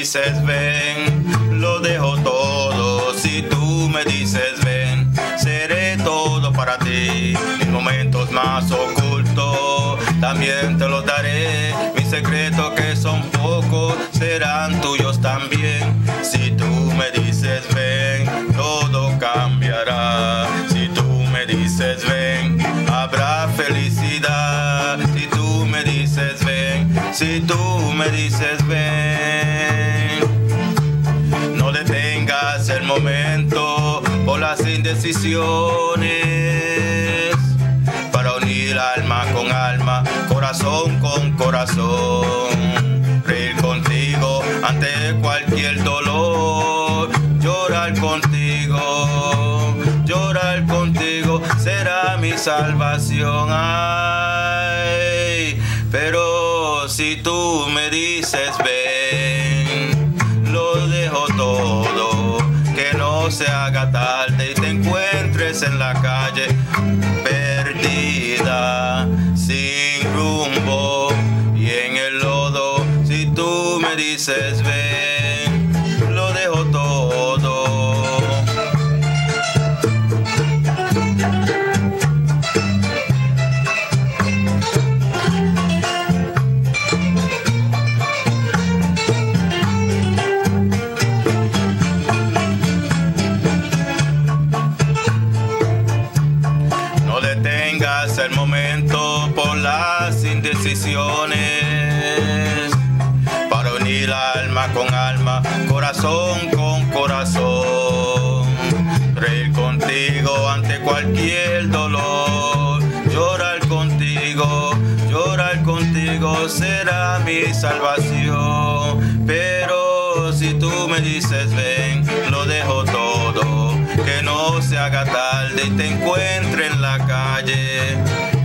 dices ven, lo dejo todo. Si tú me dices ven, seré todo para ti. Mis momentos más ocultos también te los daré. Mis secretos que son pocos serán tuyos también. Si tú me dices ven, todo cambiará. Si tú me dices ven, habrá felicidad. Si tú me dices ven, si tú me dices ven. No detengas el momento por las indecisiones, para unir alma con alma, corazón con corazón. Reír contigo ante cualquier dolor, llorar contigo será mi salvación. Ay, pero si tú me dices ven, lo dejo todo, que no se haga tarde y te encuentres en la calle perdida, sin rumbo y en el lodo. Si tú me dices ven, lo dejo todo. No detengas el momento por las indecisiones, para unir alma con alma, corazón con corazón. Reír contigo ante cualquier dolor, llorar contigo será mi salvación. Pero si tú me dices ven, lo dejo todo, que no se haga tarde y te encuentre en la calle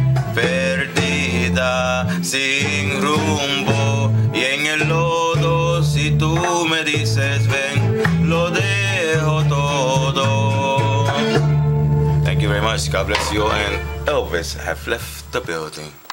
perdida, sin rumbo y en el lodo. Si tú me dices ven, lo dejo todo. Thank you very much. God bless you. And Elvis have left the building.